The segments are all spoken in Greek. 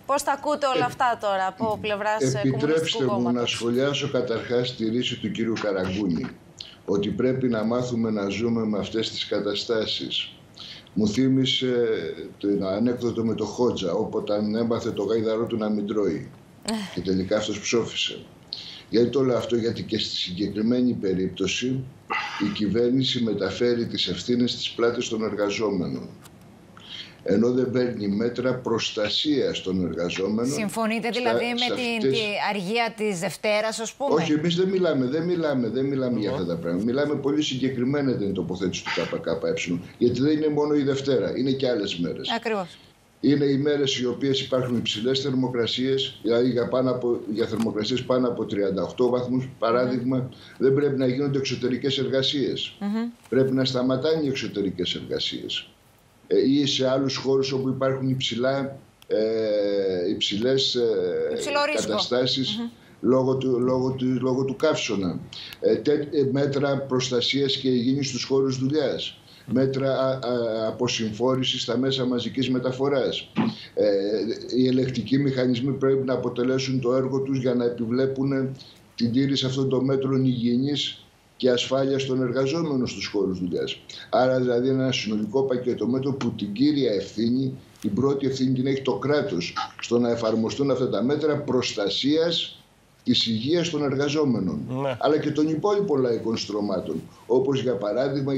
Πώς τα ακούτε όλα αυτά τώρα από πλευράς Κομμουνιστικού Κόμματος? Επιτρέψτε μου να σχολιάσω καταρχάς τη ρίση του κύριου Καραγκούνη, ότι πρέπει να μάθουμε να ζούμε με αυτές τις καταστάσεις. Μου θύμισε το ανέκδοτο με το Χότζα, όποτε έμαθε το γάιδαρό του να μην τρώει. Και τελικά αυτός ψόφισε. Γιατί το λέω αυτό? Γιατί και στη συγκεκριμένη περίπτωση η κυβέρνηση μεταφέρει τις ευθύνες στις πλάτες των εργαζόμενων, ενώ δεν παίρνει μέτρα προστασίας των εργαζόμενων. Συμφωνείτε δηλαδή με την αργία της Δευτέρας, ας πούμε? Όχι, εμείς δεν μιλάμε για αυτά τα πράγματα. Μιλάμε πολύ συγκεκριμένα την τοποθέτηση του ΚΚΕ, γιατί δεν είναι μόνο η Δευτέρα, είναι και άλλες μέρες. Ακριβώς. Είναι οι μέρες οι οποίες υπάρχουν υψηλές θερμοκρασίες, δηλαδή για θερμοκρασίες πάνω από 38 βαθμούς, παράδειγμα, δεν πρέπει να γίνονται εξωτερικές εργασίες. Πρέπει να σταματάνε οι εξωτερικές εργασίες. Ή σε άλλους χώρους όπου υπάρχουν υψηλές καταστάσεις λόγω του καύσωνα. Μέτρα προστασίας και υγιεινής στους χώρους δουλειάς. Μέτρα αποσυμφόρησης στα μέσα μαζικής μεταφοράς. Οι ελεκτικοί μηχανισμοί πρέπει να αποτελέσουν το έργο τους για να επιβλέπουν την τήρηση αυτών των μέτρων υγιεινής και ασφάλειας των εργαζόμενων στους χώρους δουλειάς. Άρα δηλαδή ένα συνολικό πακέτο μέτρων που την κύρια ευθύνη, την πρώτη ευθύνη την έχει το κράτος στο να εφαρμοστούν αυτά τα μέτρα προστασίας της υγείας των εργαζόμενων, αλλά και των υπόλοιπων λαϊκών στρωμάτων, όπως για παράδειγμα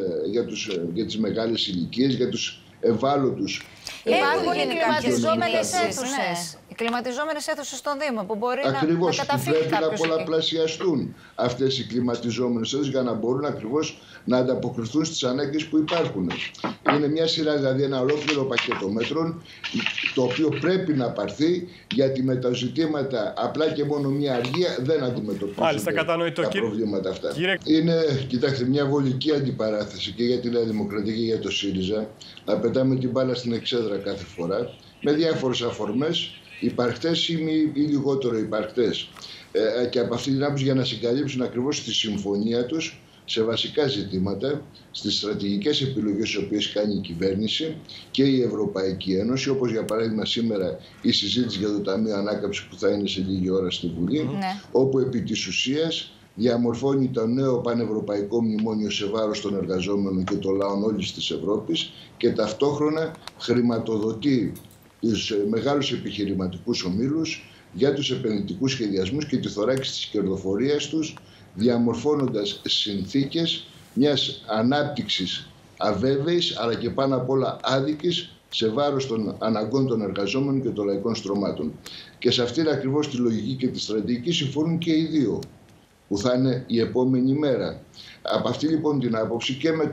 για τις μεγάλες ηλικίες, για τους ευάλωτους. Υπάρχουν οι κλιματιζόμενες αίθουσες. Οι κλιματιζόμενες αίθουσες στον Δήμο που μπορεί να καταφύγει κάποιος. Ακριβώς, πρέπει να πολλαπλασιαστούν αυτές οι κλιματιζόμενες αίθουσες για να μπορούν ακριβώς να ανταποκριθούν στις ανάγκες που υπάρχουν. Είναι μια σειρά, δηλαδή ένα ολόκληρο πακέτο μέτρων, το οποίο πρέπει να πάρθει, γιατί με τα ζητήματα απλά και μόνο μια αργία δεν αντιμετωπίζονται τα προβλήματα αυτά. Είναι, κοιτάξτε, μια βολική αντιπαράθεση και για τη Νέα Δημοκρατία και για το ΣΥΡΙΖΑ να πετάμε την μπάλα στην εξέδρα κάθε φορά με διάφορες αφορμές, υπαρκτές ή λιγότερο υπαρκτές. Και από αυτή την άποψη, για να συγκαλύψουν ακριβώς τη συμφωνία τους σε βασικά ζητήματα, στις στρατηγικές επιλογές τις οποίες κάνει η κυβέρνηση και η Ευρωπαϊκή Ένωση, όπως για παράδειγμα σήμερα η συζήτηση για το Ταμείο Ανάκαμψης που θα είναι σε λίγη ώρα στη Βουλή, όπου επί της ουσίας διαμορφώνει το νέο πανευρωπαϊκό μνημόνιο σε βάρος των εργαζόμενων και των λαών όλης της Ευρώπης και ταυτόχρονα χρηματοδοτεί τους μεγάλους επιχειρηματικούς ομίλους για τους επενδυτικούς σχεδιασμούς και τη θωράκιση της κερδοφορίας τους, διαμορφώνοντας συνθήκες μιας ανάπτυξης αβέβαιης αλλά και πάνω απ' όλα άδικης σε βάρος των αναγκών των εργαζόμενων και των λαϊκών στρωμάτων. Και σε αυτήν ακριβώς τη λογική και τη στρατηγική συμφωνούν και οι δύο, που θα είναι η επόμενη μέρα. Από αυτή λοιπόν την άποψη και με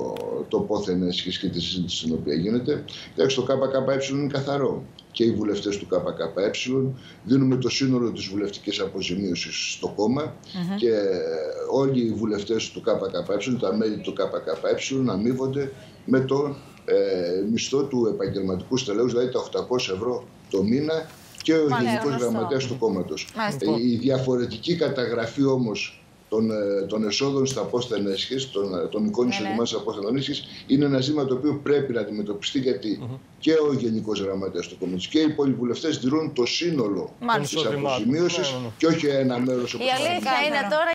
το πόθεν έσχεση και τη συζήτηση στην οποία γίνεται, το ΚΚΕ είναι καθαρό. Και οι βουλευτές του ΚΚΕ δίνουμε το σύνολο της βουλευτικής αποζημίωσης στο κόμμα και όλοι οι βουλευτές του ΚΚΕ, τα μέλη του ΚΚΕ αμείβονται με το μισθό του επαγγελματικού στελέχους, δηλαδή τα 800 ευρώ το μήνα, και ο Γενικός Γραμματέας του κόμματος. Η διαφορετική καταγραφή όμως των εσόδων στα πόστα έσχεση, των εικόνων εισοδημάτων στα πόστα έσχεση, είναι ένα ζήτημα το οποίο πρέπει να αντιμετωπιστεί, γιατί και ο Γενικός Γραμματέας του κόμματος και οι υπόλοιποι βουλευτές δηρούν το σύνολο της αποζημίωσης και όχι ένα μέρος. Η αλήθεια είναι τώρα